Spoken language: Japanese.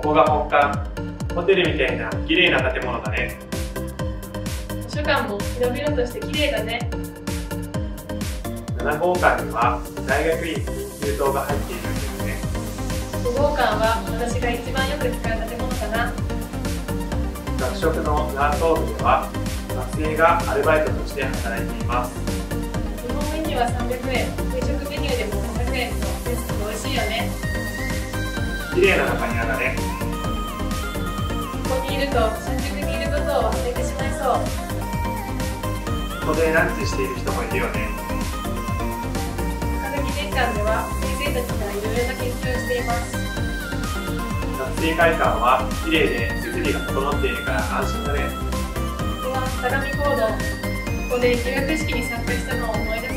こが本館。ホテルみたいな綺麗な建物だね。 図書館も広々として綺麗だね。 7号館には大学院研究棟が入っているんですね。 5号館は私が一番よく使う建物かな。 学食のラートー部では学生がアルバイトとして働いています。 日本メニューは300円、定食メニューでも500円と安くて美味しいよね。 綺麗な中庭だね。 ここにいると新宿にいることを忘れてしまいそう。 ここでランチしている人もいるよね。 科学技年間では先生たちがいろいろな研究をしています。 学生会館は綺麗で設備が整っているから安心だね。 ここは相模講堂。ここで入学式に参加したのを思い出す